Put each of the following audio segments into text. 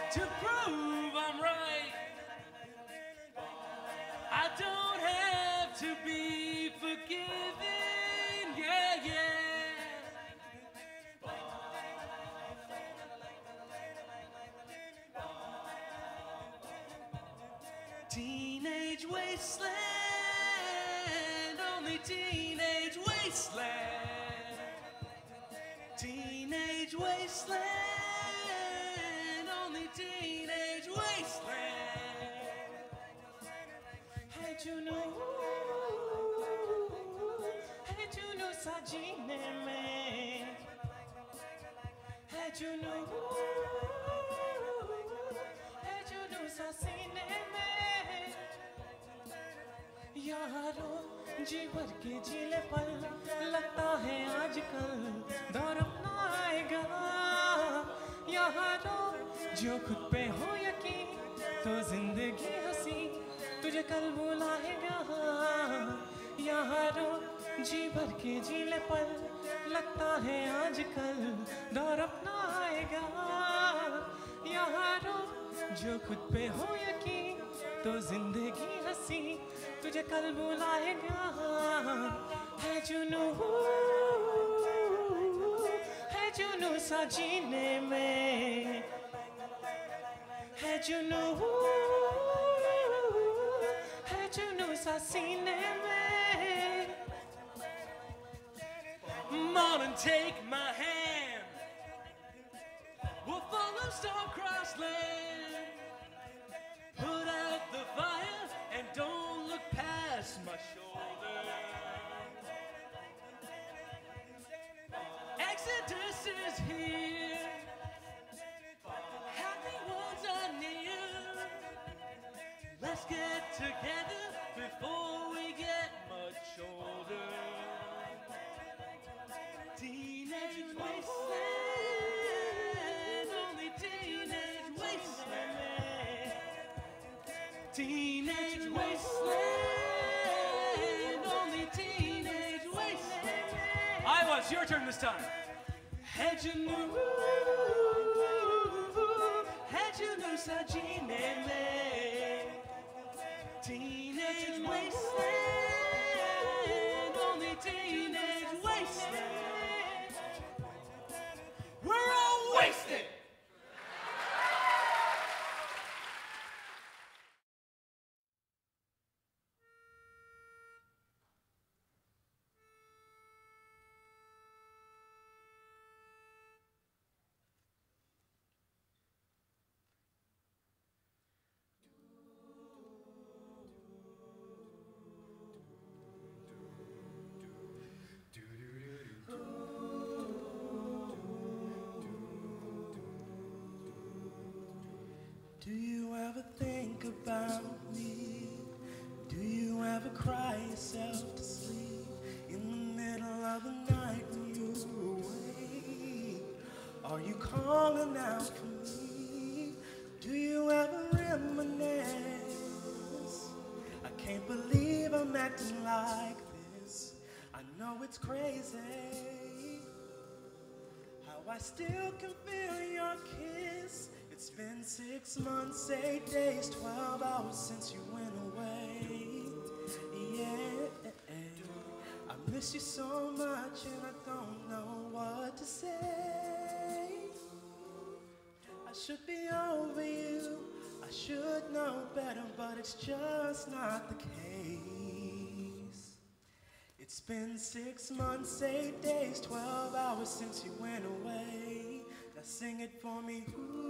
to prove I'm right. I don't have to be forgiven, yeah, yeah. Teenage wasteland, only teenage wasteland. Teenage wasteland, only teenage wasteland. Hey Juno, सा जीने में. Hey Juno, सा सीने में. यारो जी भर के जीले पर लगता है आजकल दौर अपना आएगा. यारो जो खुद पे हो यकीन तो जिंदगी हंसी तुझे कल बुलाएगा. यारो जी भर के जीले पर लगता है आजकल दौर अपना आएगा. यारो जो खुद पे हो यकीन तो जिंदगी हंसी तुझे कल बुलाएगा. है जुनू सा जीने में. है जुनू सा सीने में. Morning, take my hand. We'll follow star-crossed land. Put out the fire and don't look past my shoulder. Exodus is here. Happy ones are near. Let's get together before we get much older. Teenage wasteland, only teenage wasteland. Teenage wasteland, only teenage wasteland. Iowa, it's your turn this time. Had you knew sa jeene mein. Teenage wasteland, only teenage wasteland. We're all wasted. Do you ever think about me? Do you ever cry yourself to sleep in the middle of the night when you awake? Are you calling out for me? Do you ever reminisce? I can't believe I'm acting like this. I know it's crazy how I still can feel your kiss. It's been 6 months, 8 days, 12 hours since you went away. Yeah, I miss you so much and I don't know what to say. I should be over you, I should know better, but it's just not the case. It's been 6 months, 8 days, 12 hours since you went away. Now sing it for me.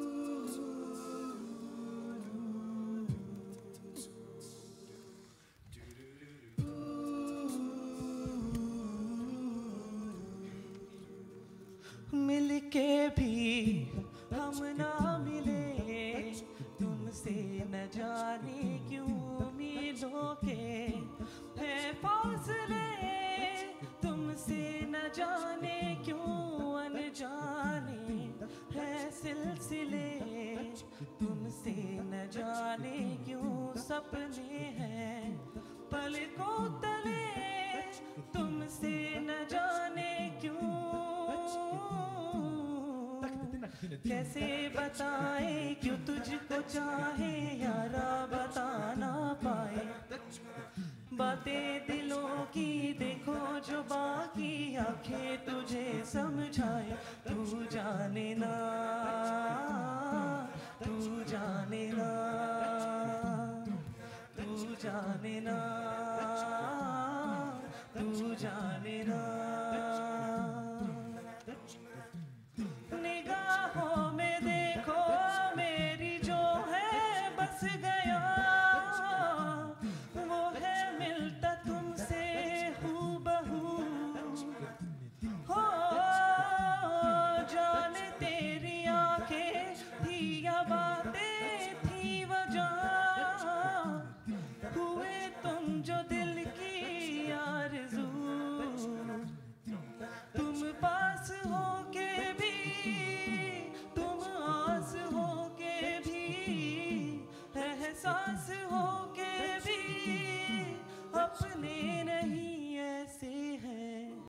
मिलके भी हम ना मिले, तुमसे न जाने क्यों उम्मीदों के है फासले. तुमसे न जाने क्यों अनजाने है सिलसिले. तुमसे न जाने क्यों सपने हैं पलकों तले. तुमसे न जाने क्यों कैसे बताए क्यों तुझको चाहे यारा बता ना पाए। बातें दिलों की देखो जो बाकी आंखें तुझे समझाए। तू जाने ना, तू जाने ना, तू जाने ना।